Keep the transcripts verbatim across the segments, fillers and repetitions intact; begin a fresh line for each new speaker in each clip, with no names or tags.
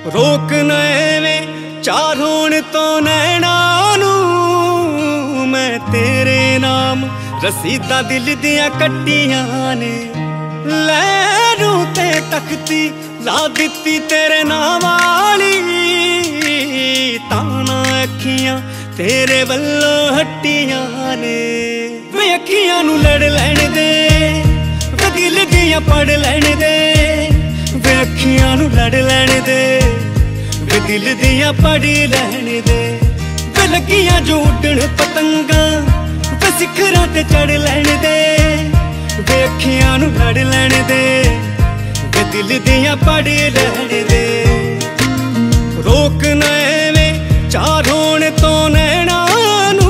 रोक नैवें चार होण तो नैना नू मैं तेरे नाम रसीदा दिल दियां कट्टियां ने लैरू ते तख्ती ला दित्ती तेरे नाम वाली ताना अखियां तेरे वल्लों हट्टियां ने वे अखियां नू लड़ लैण दे वे दिल दियां पढ़ लैण दे वे अखियां नू लड़ लैण दे वे दिल दियां पढ़ लैण दे वे लगियां जो उड्डण पतंगा वे सिखरां ते चढ़ लैण दे वे अखियां नू लड़ लैण दे वे दिल दियां पढ़ लैण दे रोक ना एवें चार होण तो नैना नू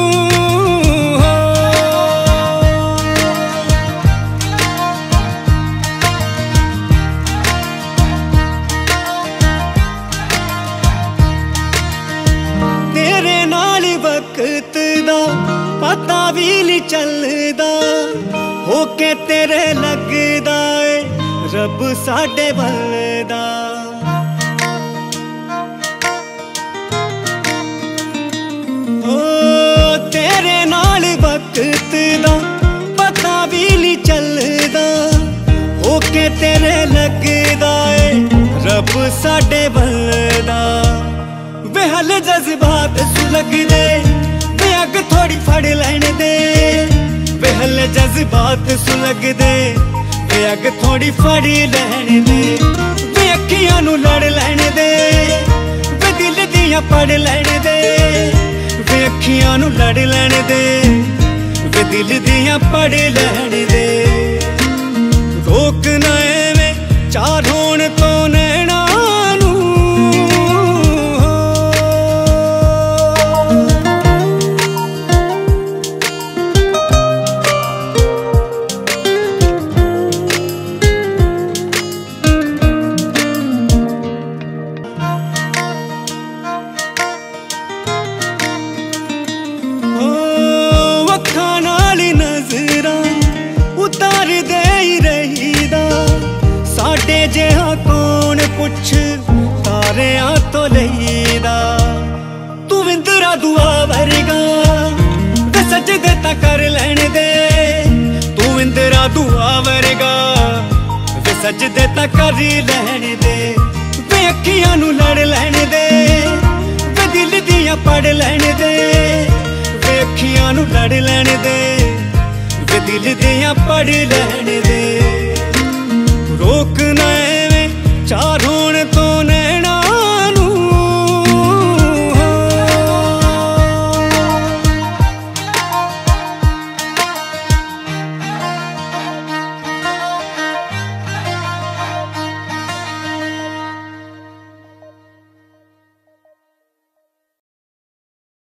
तेरे नाल वक्त दा पता भी नहीं चलदा होके तेरे लगदा ए रब साडे बलदा तेरे नाल वक्त दा पता भी नहीं चलदा होके तेरे लगदा ए रब साडे बलदा वे हल जज्बात सुलगदे वे अग थोड़ी फड़ लैण दे वे हल जज्बात सुलगदे वे अग थोड़ी फड़ लैण दे वे अखियां नू लड़ लैण दे वे दिल दियां पढ़ लैण दे वे अखियां नू लड़ लैण दे वे दिल दियां पढ़ लैण दे रोक ना एवें चार होण तो नैना नू उतार दे रहीदा साडे जिहा कौन पुछ तारियां तो लईदा तू विंदरा दुआ वर्गा वे सजदे तां कर लैण दे तू विंदरा दुआ वर्गा वे सजदे तां कर लैण दे वे अखियां नू लड़ लैण दे वे दिल दियां पढ़ लैण दे वे अखियां नू लड़ लैण दे वे दिल दियां पढ़ लैण दे रोक ना एवें चार